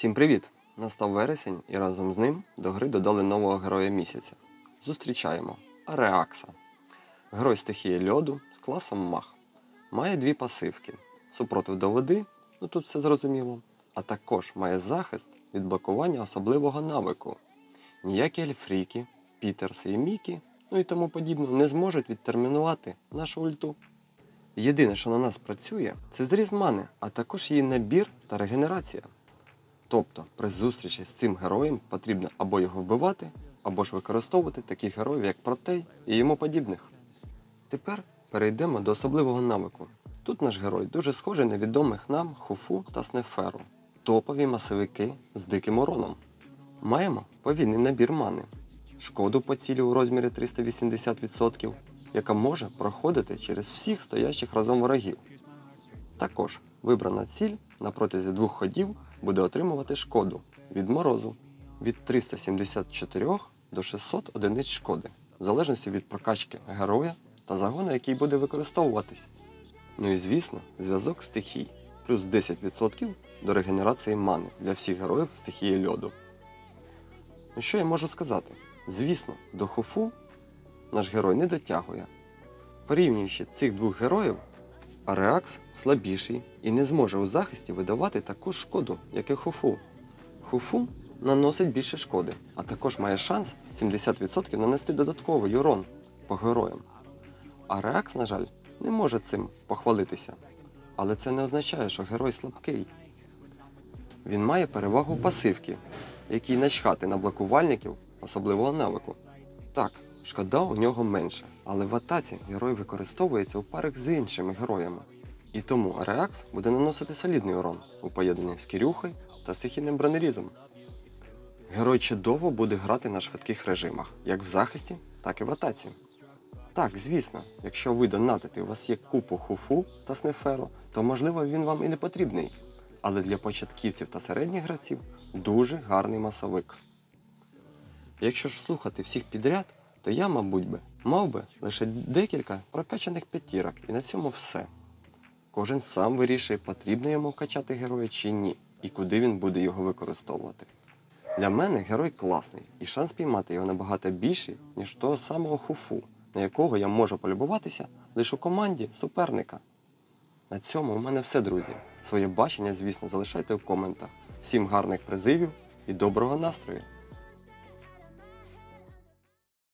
Всім привіт! Настав вересень і разом з ним до гри додали нового героя місяця. Зустрічаємо Ареакса. Герой стихії льоду з класом маг. Має дві пасивки. Супротив до води, тут все зрозуміло, а також має захист від блокування особливого навику. Ніякі ельфріки, пітерси і мікі, і тому подібне не зможуть відтермінувати нашу ульту. Єдине, що на нас працює, це зріз мани, а також її набір та регенерація. Тобто, при зустрічі з цим героєм потрібно або його вбивати, або ж використовувати таких героїв, як Протей і йому подібних. Тепер перейдемо до особливого навику. Тут наш герой дуже схожий на відомих нам Хуфу та Снеферу. Топові масовики з диким уроном. Маємо повільний набір мани. Шкоду по цілі у розмірі 380%, яка може проходити через всіх стоящих разом ворогів. Також вибрана ціль на протязі 2 ходів буде отримувати шкоду від морозу від 374 до 600 одиниць шкоди, в залежності від прокачки героя та загону, який буде використовуватись. І звісно, зв'язок стихій, плюс 10% до регенерації мани для всіх героїв стихії льоду. Що я можу сказати? Звісно, до Хуфу наш герой не дотягує. Порівнюючи цих двох героїв, Ареакс слабіший і не зможе у захисті видавати таку шкоду, як і Хуфу. Хуфу наносить більше шкоди, а також має шанс 70% нанести додатковий урон по героям. Ареакс, на жаль, не може цим похвалитися. Але це не означає, що герой слабкий. Він має перевагу пасивки, який начхати на блокувальників особливого навику. Так, шкода у нього менша, але в атаці герой використовується у парах з іншими героями. І тому Ареакс буде наносити солідний урон у поєднанні з Кирюхою та стихійним бронерізом. Герой чудово буде грати на швидких режимах, як в захисті, так і в атаці. Так, звісно, якщо ви донатите і у вас є купу Хуфу та Снеферу, то можливо він вам і не потрібний. Але для початківців та середніх гравців дуже гарний масовик. Якщо ж слухати всіх підряд, то я, мабуть мав би лише декілька прокачаних п'ятірок, і на цьому все. Кожен сам вирішує, потрібно йому качати героя чи ні, і куди він буде його використовувати. Для мене герой класний, і шанс піймати його набагато більший, ніж того самого Хуфу, на якого я можу полюбуватися лише у команді суперника. На цьому у мене все, друзі. Своє бачення, звісно, залишайте в коментах. Всім гарних призивів і доброго настрою!